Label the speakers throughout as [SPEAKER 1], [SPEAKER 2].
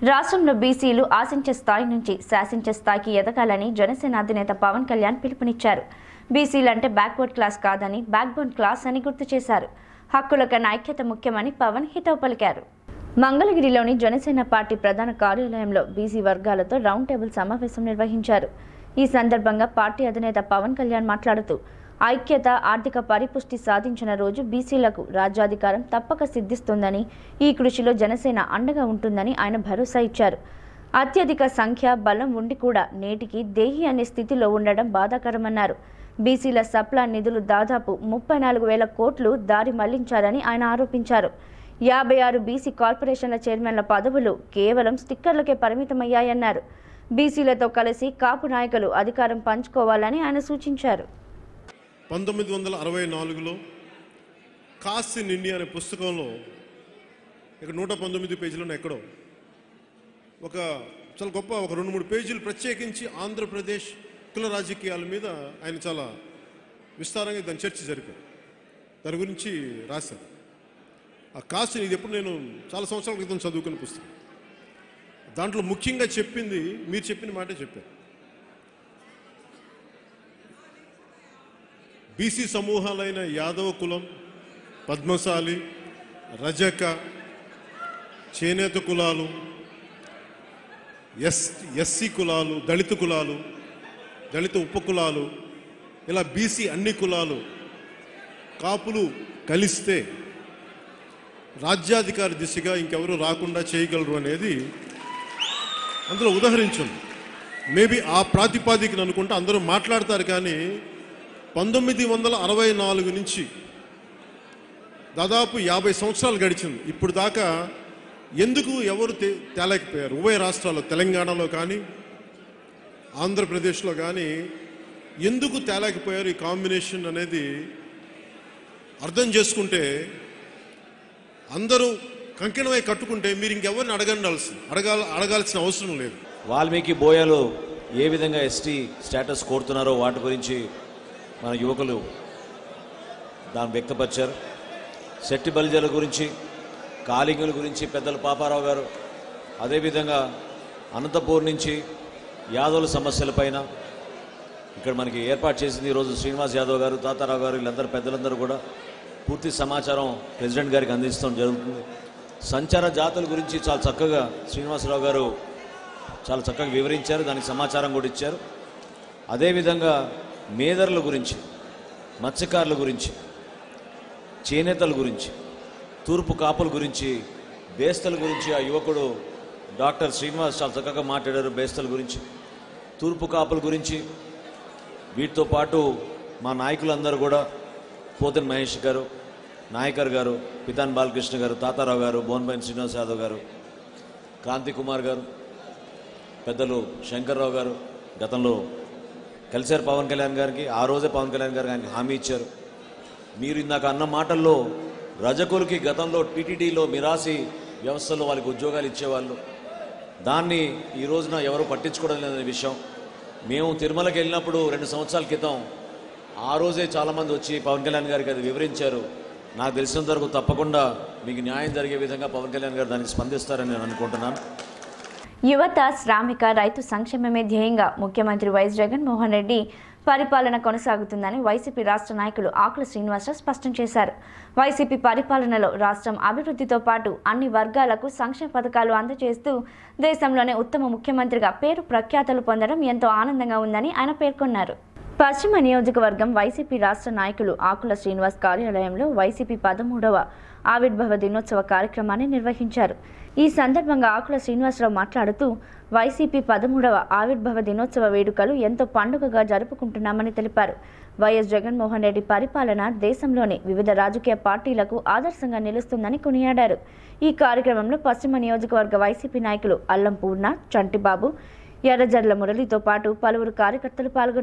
[SPEAKER 1] రాష్ట్రంలో బీసీలు ఆశించే స్థాయి నుంచి శాసించే స్థాయికి ఎదగాలని జనసేన అధినేత పవన్ కళ్యాణ్ పిలుపునిచ్చారు. బీసీలంటే బ్యాక్వర్డ్ క్లాస్ కాదని బ్యాక్బోన్ క్లాస్ అని గుర్తు చేశారు. హక్కుల కన్నా ఐక్యత ముఖ్యమని పవన్ హితవు పలికారు. మంగళగిరిలోని జనసేన పార్టీ ప్రధాన కార్యాలయంలో బీసీ వర్గాలతో రౌండ్ టేబుల్ సమావేశం నిర్వహించారు. ఈ సందర్భంగా పార్టీ అధినేత పవన్ కళ్యాణ్ మాట్లాడుతూ ఐక్యత, ఆర్థిక పరిపుష్టి సాధించిన రోజు బీసీలకు రాజ్యాధికారం తప్పక సిద్ధిస్తుందని, ఈ కృషిలో జనసేన అండగా ఉంటుందని ఆయన భరోసా ఇచ్చారు. అత్యధిక సంఖ్య, బలం ఉండి కూడా నేటికి దేహి అనే స్థితిలో ఉండడం బాధాకరమన్నారు. బీసీల సప్లా నిధులు దాదాపు 34,000 కోట్లు దారి మళ్లించారని ఆయన ఆరోపించారు. 56 బీసీ కార్పొరేషన్ల చైర్మన్ల పదవులు కేవలం స్టిక్కర్లకే పరిమితమయ్యాయన్నారు. బీసీలతో కలిసి కాపు నాయకులు అధికారం పంచుకోవాలని ఆయన సూచించారు.
[SPEAKER 2] 1964లో కాస్ట్ ఇన్ ఇండియా అనే పుస్తకంలో ఇక్కడ 119 పేజీలను ఎక్కడో ఒక చాలా గొప్ప ఒక 2-3 పేజీలు ప్రత్యేకించి ఆంధ్రప్రదేశ్ కుల రాజకీయాల మీద ఆయన చాలా విస్తారంగా దాని చర్చ జరిపారు. దాని గురించి రాశారు. ఆ కాస్ట్ ఇది ఎప్పుడు నేను చాలా సంవత్సరాల క్రితం చదువుకున్న పుస్తకం. దాంట్లో ముఖ్యంగా చెప్పింది మీరు చెప్పిన మాటే చెప్పారు. బీసీ సమూహాలైన యాదవ కులం, పద్మశాలి, రజక, చేనేత కులాలు, ఎస్సీ కులాలు, దళిత కులాలు, దళిత ఉపకులాలు, ఇలా బీసీ అన్ని కులాలు కాపులు కలిస్తే రాజ్యాధికార దిశగా ఇంకెవరు రాకుండా చేయగలరు అనేది అందులో ఉదాహరించండి. మేబీ ఆ ప్రాతిపాదికను అనుకుంటే అందరూ మాట్లాడతారు. కానీ 1964 నుంచి దాదాపు 50 సంవత్సరాలు గడిచింది. ఇప్పుడు దాకా ఎందుకు ఎవరు తేలేకపోయారు? ఉభయ రాష్ట్రాల్లో, తెలంగాణలో కానీ ఆంధ్రప్రదేశ్లో కానీ ఎందుకు తేలేకపోయారు? ఈ కాంబినేషన్ అనేది అర్థం చేసుకుంటే, అందరూ కంకణమై కట్టుకుంటే మీరు ఇంకెవరిని అడగాల్సిన అవసరం లేదు.
[SPEAKER 3] వాల్మీకి బోయలు ఏ విధంగా ఎస్టీ స్టేటస్ కోరుతున్నారో వాటి గురించి మన యువకులు దాన్ని వ్యక్తపరిచారు. శెట్టి బలిజల గురించి, కాళింగుల గురించి పెద్దలు పాపారావు గారు, అదేవిధంగా అనంతపూర్ నుంచి యాదవుల సమస్యలపైన ఇక్కడ మనకి ఏర్పాటు చేసింది ఈరోజు శ్రీనివాస్ యాదవ్ గారు, తాతారావు గారు, వీళ్ళందరూ పెద్దలందరూ కూడా పూర్తి సమాచారం ప్రెసిడెంట్ గారికి అందించడం జరుగుతుంది. సంచార జాతుల గురించి చాలా చక్కగా శ్రీనివాసరావు గారు చాలా చక్కగా వివరించారు, దానికి సమాచారం కూడా ఇచ్చారు. అదేవిధంగా మేదర్ల గురించి, మత్స్యకారుల గురించి, చేనేతల గురించి, తూర్పు కాపుల గురించి, బేస్తల గురించి ఆ యువకుడు డాక్టర్ శ్రీనివాస్ చాలా చక్కగా మాట్లాడారు. బేస్తల గురించి, తూర్పు కాపుల గురించి, వీటితో పాటు మా నాయకులందరూ కూడా పోతన్ మహేష్ గారు, నాయకర్ గారు, పితాన్ బాలకృష్ణ గారు, తాతారావు గారు, బోన్బైన్ శ్రీనివాస్ యాదవ్ గారు, క్రాంతి కుమార్ గారు, పెద్దలు శంకర్రావు గారు గతంలో కలిశారు పవన్ కళ్యాణ్ గారికి. ఆ రోజే పవన్ కళ్యాణ్ గారికి ఆయన హామీ ఇచ్చారు. మీరు ఇందాక అన్న మాటల్లో రజకులకి గతంలో టీటీడీలో మిరాసి వ్యవస్థలో వాళ్ళకి ఉద్యోగాలు ఇచ్చేవాళ్ళు, దాన్ని ఈ రోజున ఎవరు పట్టించుకోవడం లేదనే విషయం మేము తిరుమలకి వెళ్ళినప్పుడు 2 సంవత్సరాల క్రితం ఆ రోజే చాలామంది వచ్చి పవన్ కళ్యాణ్ గారికి అది వివరించారు. నాకు తెలిసినంత వరకు తప్పకుండా మీకు న్యాయం జరిగే విధంగా పవన్ కళ్యాణ్ గారు దానికి స్పందిస్తారని నేను అనుకుంటున్నాను.
[SPEAKER 1] యువత, శ్రామిక, రైతు సంక్షేమమే ధ్యేయంగా ముఖ్యమంత్రి వైఎస్ జగన్మోహన్ రెడ్డి పరిపాలన కొనసాగుతుందని వైసీపీ రాష్ట్ర నాయకులు ఆకుల శ్రీనివాసరావు స్పష్టం చేశారు. వైసీపీ పరిపాలనలో రాష్ట్రం అభివృద్ధితో పాటు అన్ని వర్గాలకు సంక్షేమ పథకాలు అందజేస్తూ దేశంలోనే ఉత్తమ ముఖ్యమంత్రిగా పేరు ప్రఖ్యాతలు పొందడం ఎంతో ఆనందంగా ఉందని ఆయన పేర్కొన్నారు. పశ్చిమ నియోజకవర్గం వైసీపీ రాష్ట్ర నాయకులు ఆకుల శ్రీనివాస్ కార్యాలయంలో వైసీపీ 13వ ఆవిర్భావ దినోత్సవ కార్యక్రమాన్ని నిర్వహించారు. ఈ సందర్భంగా ఆకుల శ్రీనివాసరావు మాట్లాడుతూ వైసీపీ 13వ ఆవిర్భావ దినోత్సవ వేడుకలు ఎంతో పండుగగా జరుపుకుంటున్నామని తెలిపారు. వైఎస్ జగన్మోహన్ రెడ్డి పరిపాలన దేశంలోని వివిధ రాజకీయ పార్టీలకు ఆదర్శంగా నిలుస్తుందని కొనియాడారు. ఈ కార్యక్రమంలో పశ్చిమ నియోజకవర్గ వైసీపీ నాయకులు అల్లం పూర్ణ, చంటిబాబు, ఎర్రజర్ల మురళితో పాటు పలువురు కార్యకర్తలు పాల్గొన్నారు.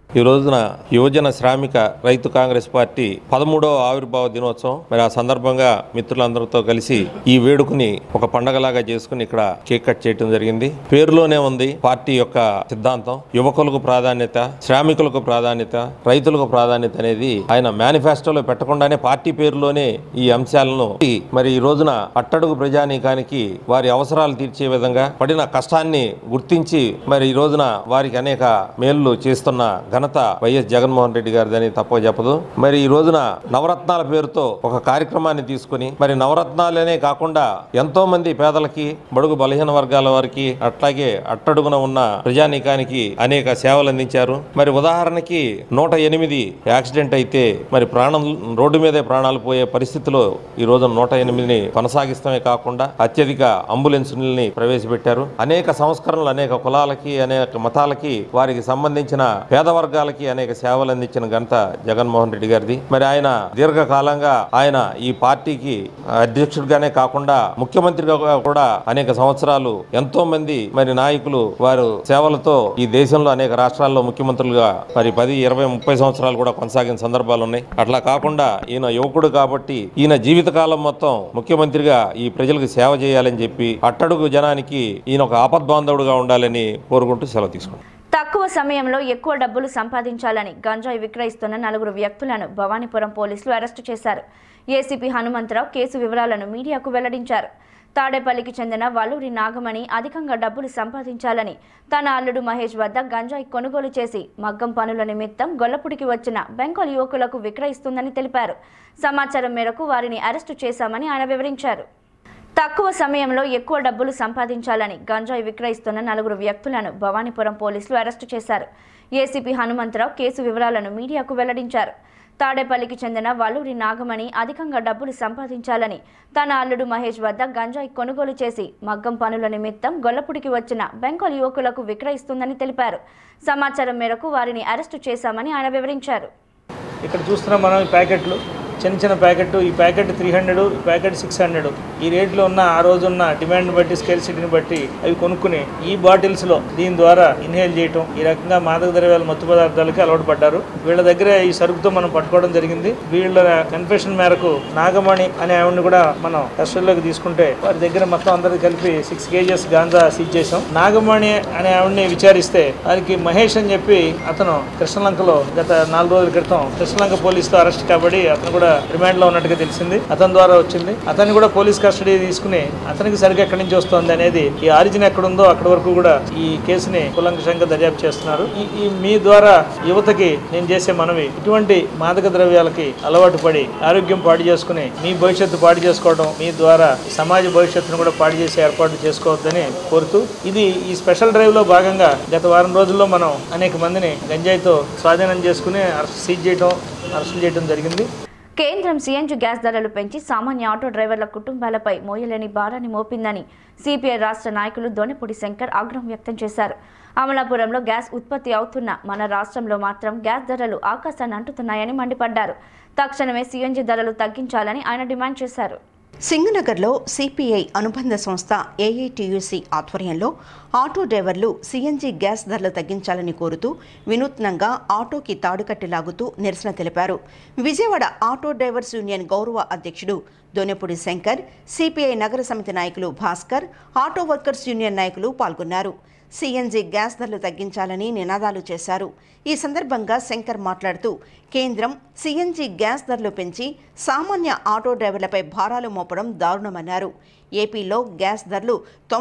[SPEAKER 4] ఈ రోజున యువజన శ్రామిక రైతు కాంగ్రెస్ పార్టీ 13వ ఆవిర్భావ దినోత్సవం. మరి ఆ సందర్భంగా మిత్రులందరితో కలిసి ఈ వేడుకని ఒక పండగలాగా చేసుకుని ఇక్కడ కేక్ కట్ చేయడం జరిగింది. పేరులోనే ఉంది పార్టీ యొక్క సిద్ధాంతం. యువకులకు ప్రాధాన్యత, శ్రామికులకు ప్రాధాన్యత, రైతులకు ప్రాధాన్యత అనేది ఆయన మేనిఫెస్టోలో పెట్టకుండానే పార్టీ పేరులోనే ఈ అంశాలను మరి ఈ రోజున అట్టడుగు ప్రజానీకానికి వారి అవసరాలు తీర్చే విధంగా పడిన కష్టాన్ని గుర్తించి మరి ఈ రోజున వారికి అనేక మేలు చేస్తున్న ఘనత వైఎస్ జగన్మోహన్ రెడ్డి గారిదని తప్ప చెప్పదు. మరి ఈ రోజున నవరత్నాల పేరుతో ఒక కార్యక్రమాన్ని తీసుకుని మరి నవరత్నాలనే కాకుండా ఎంతో మంది పేదలకి, బడుగు బలహీన వర్గాల వారికి, అట్లాగే అట్టడుగున ఉన్న ప్రజానీకానికి అనేక సేవలు అందించారు. మరి ఉదాహరణకి 108 యాక్సిడెంట్ అయితే మరి రోడ్డు మీదే ప్రాణాలు పోయే పరిస్థితిలో ఈ రోజు 108ని కొనసాగిస్తమే కాకుండా అత్యధిక అంబులెన్సుల్ని ప్రవేశపెట్టారు. అనేక సంస్కరణలు అనేక కులాలకి, అనేక మతాలకి, వారికి సంబంధించిన పేద వర్గాలకి అనేక సేవలు అందించిన ఘనత జగన్మోహన్ రెడ్డి గారిది. మరి ఆయన దీర్ఘకాలంగా ఆయన ఈ పార్టీకి అధ్యక్షుడిగానే కాకుండా ముఖ్యమంత్రిగా కూడా అనేక సంవత్సరాలు ఎంతో మంది మరి నాయకులు వారు సేవలతో ఈ దేశంలో అనేక రాష్ట్రాల్లో ముఖ్యమంత్రులుగా మరి 10, 20, 30 సంవత్సరాలు కూడా కొనసాగిన సందర్భాలు ఉన్నాయి. అట్లా కాకుండా ఈయన యువకుడు కాబట్టి ఈయన జీవితకాలం మొత్తం ముఖ్యమంత్రిగా ఈ ప్రజలకు సేవ చేయాలని చెప్పి అట్టడుగు జనానికి ఈయన ఒక ఆపద్బాంధవుడుగా ఉండాలని కోరుకుంటూ సెలవు తీసుకుంటాం.
[SPEAKER 1] తక్కువ సమయంలో ఎక్కువ డబ్బులు సంపాదించాలని గంజాయి విక్రయిస్తున్న 4 వ్యక్తులను భవానీపురం పోలీసులు అరెస్టు చేశారు. ఏసీపీ హనుమంతరావు కేసు వివరాలను మీడియాకు వెల్లడించారు. తాడేపల్లికి చెందిన వల్లూరి నాగమణి అధికంగా డబ్బులు సంపాదించాలని తన అల్లుడు మహేష్ వద్ద గంజాయి కొనుగోలు చేసి మగ్గం పనుల నిమిత్తం గొల్లపుడికి వచ్చిన బెంగాల్ యువకులకు విక్రయిస్తుందని తెలిపారు. సమాచారం మేరకు వారిని అరెస్టు చేశామని ఆయన వివరించారు. తక్కువ సమయంలో ఎక్కువ డబ్బులు సంపాదించాలని గంజాయి విక్రయిస్తున్న 4 వ్యక్తులను భవానీపురం పోలీసులు అరెస్టు చేశారు. ఏసీపీ హనుమంతరావు కేసు వివరాలను మీడియాకు వెల్లడించారు. తాడేపల్లికి చెందిన వల్లూరి నాగమణి అధికంగా డబ్బులు సంపాదించాలని తన అల్లుడు మహేష్ వద్ద గంజాయి కొనుగోలు చేసి మగ్గం పనుల నిమిత్తం గొల్లపుడికి వచ్చిన బెంగాల్ యువకులకు విక్రయిస్తుందని తెలిపారు. సమాచారం మేరకు వారిని అరెస్టు చేశామని ఆయన వివరించారు.
[SPEAKER 5] ఇక్కడ చూస్తున్నాం మనం ఈ ప్యాకెట్లు, చిన్న ప్యాకెట్, ఈ ప్యాకెట్ 300, ఈ ప్యాకెట్ 600. ఈ రేట్లో ఉన్న ఆ రోజు ఉన్న డిమాండ్ని బట్టి, స్కేర్సిటీని బట్టి అవి కొనుక్కుని ఈ బాటిల్స్లో దీని ద్వారా ఇన్హేల్ చేయటం, ఈ రకంగా మాదక ద్రవ్యాల మత్తు పదార్థాలకి అలవాటు పడ్డారు. వీళ్ళ దగ్గర ఈ సరుకుతో మనం పట్టుకోవడం జరిగింది. వీళ్ళ కన్ఫెషన్ మేరకు నాగమణి అనే ఆవిడని కూడా మనం కస్టడీలోకి తీసుకుంటే వారి దగ్గర మొత్తం అందరికి కలిపి 6 kgs గాంజా సీజ్ చేసాం. నాగమణి అనే ఆవిడని విచారిస్తే వారికి మహేష్ అని చెప్పి అతను కృష్ణలంకలో గత 4 రోజుల క్రితం కృష్ణలంక పోలీసుతో అరెస్ట్ కాబడి అతను కూడా రిమాండ్ లో ఉన్నట్టుగా తెలిసింది. అతని ద్వారా వచ్చింది. అతన్ని కూడా పోలీస్ కస్టడీ తీసుకుని అతనికి సరిగ్గా ఎక్కడి నుంచి వస్తుంది అనేది, ఈ ఆరిజిన్ ఎక్కడుందో అక్కడి వరకు కూడా ఈ కేసుని కులంకషంగా దర్యాప్తు చేస్తున్నారు. ఈ మీ ద్వారా యువతకి నేను చేసే మనవి, ఇటువంటి మాదక ద్రవ్యాలకి అలవాటు పడి ఆరోగ్యం పాడు చేసుకుని మీ భవిష్యత్తు పాడు చేసుకోవడం, మీ ద్వారా సమాజ భవిష్యత్తును కూడా పాడు చేసే ఏర్పాట్లు చేసుకోవద్దని కోరుతూ, ఇది ఈ స్పెషల్ డ్రైవ్ లో భాగంగా గత వారం రోజుల్లో మనం అనేక మందిని గంజాయితో స్వాధీనం చేసుకుని సీజ్ చేయడం, అరెస్టులు చేయడం జరిగింది.
[SPEAKER 1] కేంద్రం సీఎన్జీ గ్యాస్ ధరలు పెంచి సామాన్య ఆటో డ్రైవర్ల కుటుంబాలపై మోయలేని భారాన్ని మోపిందని సిపిఐ రాష్ట్ర నాయకులు దొనెపూడి శంకర్ ఆగ్రహం వ్యక్తం చేశారు. అమలాపురంలో గ్యాస్ ఉత్పత్తి అవుతున్న మన రాష్ట్రంలో మాత్రం గ్యాస్ ధరలు ఆకాశాన్ని అంటుతున్నాయని మండిపడ్డారు. తక్షణమే సీఎన్జీ ధరలు తగ్గించాలని ఆయన డిమాండ్ చేశారు.
[SPEAKER 6] సింగనగర్లో సిపిఐ అనుబంధ సంస్థ ఏఐటియుసి ఆధ్వర్యంలో ఆటో డ్రైవర్లు సీఎన్జీ గ్యాస్ ధరలు తగ్గించాలని కోరుతూ వినూత్నంగా ఆటోకి తాడుకట్టి లాగుతూ నిరసన తెలిపారు. విజయవాడ ఆటో డ్రైవర్స్ యూనియన్ గౌరవ అధ్యక్షుడు దొనెపూడి శంకర్, సిపిఐ నగర సమితి నాయకులు భాస్కర్, ఆటో వర్కర్స్ యూనియన్ నాయకులు పాల్గొన్నారు. సీఎన్జీ గ్యాస్ ధరలు తగ్గించాలని నినాదాలు చేశారు. ఈ సందర్భంగా శంకర్ మాట్లాడుతూ కేంద్రం సీఎన్జీ గ్యాస్ ధరలు పెంచి సామాన్య ఆటో డ్రైవర్లపై భారాలు మోపడం దారుణమన్నారు. ఏపీలో గ్యాస్ ధరలు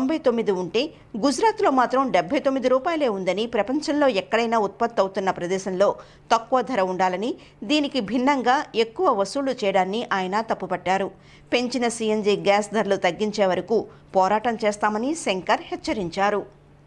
[SPEAKER 6] 99 ఉంటే గుజరాత్లో మాత్రం 79 రూపాయలే ఉందని, ప్రపంచంలో ఎక్కడైనా ఉత్పత్తి అవుతున్న ప్రదేశంలో తక్కువ ధర ఉండాలని, దీనికి భిన్నంగా ఎక్కువ వసూలు చేయడాన్ని ఆయన తప్పుపట్టారు. పెంచిన సీఎన్జీ గ్యాస్ ధరలు తగ్గించే వరకు పోరాటం చేస్తామని శంకర్ హెచ్చరించారు.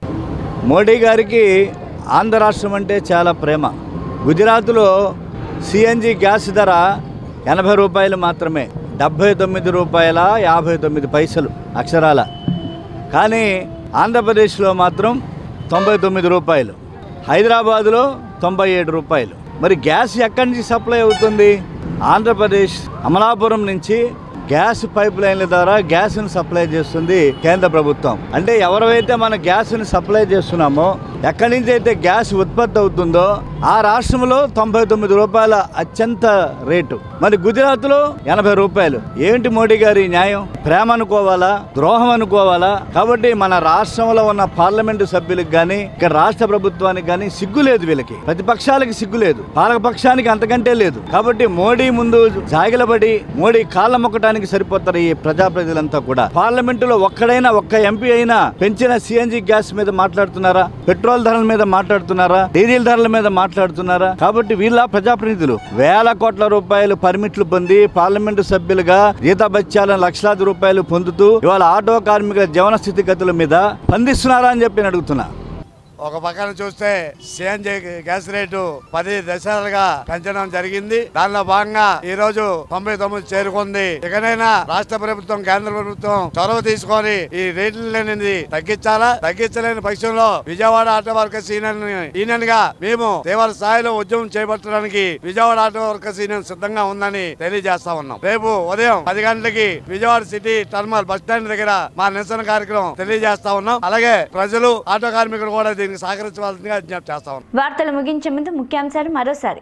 [SPEAKER 7] మోడీ గారికి ఆంధ్ర రాష్ట్రం అంటే చాలా ప్రేమ. గుజరాత్లో సిఎన్జి గ్యాస్ ధర 80 రూపాయలు మాత్రమే, 79 రూపాయల 59 పైసలు అక్షరాల. కానీ ఆంధ్రప్రదేశ్లో మాత్రం 99 రూపాయలు, హైదరాబాదులో 97 రూపాయలు. మరి గ్యాస్ ఎక్కడి నుంచి సప్లై అవుతుంది? ఆంధ్రప్రదేశ్ అమలాపురం నుంచి గ్యాస్ పైప్ లైన్ల ద్వారా గ్యాస్ను సప్లై చేస్తుంది కేంద్ర ప్రభుత్వం. అంటే ఎవరైతే మన గ్యాస్ను సప్లై చేస్తున్నామో ఎక్కడి నుంచి అయితే గ్యాస్ ఉత్పత్తి అవుతుందో ఆ రాష్ట్రంలో 99 రూపాయల అత్యంత రేటు, మరి గుజరాత్లో 80 రూపాయలు. ఏంటి మోడీ గారి న్యాయం? ప్రేమ అనుకోవాలా, ద్రోహం అనుకోవాలా? కాబట్టి మన రాష్ట్రంలో ఉన్న పార్లమెంటు సభ్యులకు కానీ ఇక్కడ రాష్ట్ర ప్రభుత్వానికి కానీ సిగ్గు లేదు, వీళ్ళకి ప్రతిపక్షాలకి సిగ్గు లేదు, పాలకపక్షానికి అంతకంటే లేదు. కాబట్టి మోడీ ముందు జాగిలబడి మోడీ కాళ్ళ మొక్కడానికి సరిపోతారు ఈ ప్రజలంతా కూడా. పార్లమెంటులో ఒక్క ఎంపీ అయినా పెంచిన సిఎన్జి గ్యాస్ మీద మాట్లాడుతున్నారా? పెట్రోల్ ధరల మీద మాట్లాడుతున్నారా? డీజిల్ ధరల మీద మాట్లాడుతున్నారా? కాబట్టి వీళ్ళ ప్రజాప్రతినిధులు వేల కోట్ల రూపాయలు పర్మిట్లు పొంది పార్లమెంటు సభ్యులుగా జీతభత్యాలను లక్షలాది రూపాయలు పొందుతూ ఇవాళ ఆటో కార్మికుల జీవన స్థితిగతుల మీద స్పందిస్తున్నారా అని చెప్పి అడుగుతున్నా.
[SPEAKER 8] ఒక పక్కన చూస్తే సిఎన్జి గ్యాస్ రేటు 10 దశాలుగా పెంచడం జరిగింది. దానిలో భాగంగా ఈ రోజు 99 చేరుకుంది. ఇకనైనా రాష్ట్ర ప్రభుత్వం, కేంద్ర ప్రభుత్వం చొరవ తీసుకొని ఈ రేట్లనేది తగ్గించాలా. తగ్గించలేని పక్షంలో విజయవాడ ఆటో వర్కర్స్ యూనియన్ గా మేము తీవ్ర స్థాయిలో ఉద్యమం చేపట్టడానికి విజయవాడ ఆటో వర్కర్స్ యూనియన్ సిద్ధంగా ఉందని తెలియజేస్తా ఉన్నాం. రేపు ఉదయం 10 గంటలకి Vijayawada city terminal bus stand దగ్గర మా నిరసన కార్యక్రమం తెలియజేస్తా ఉన్నాం. అలాగే ప్రజలు, ఆటో కార్మికులు కూడా సహకరించవలసిందిగా విజ్ఞప్తి చేస్తా ఉన్నాం.
[SPEAKER 1] వార్తలు ముగించే ముందు ముఖ్యాంశాలు మరోసారి.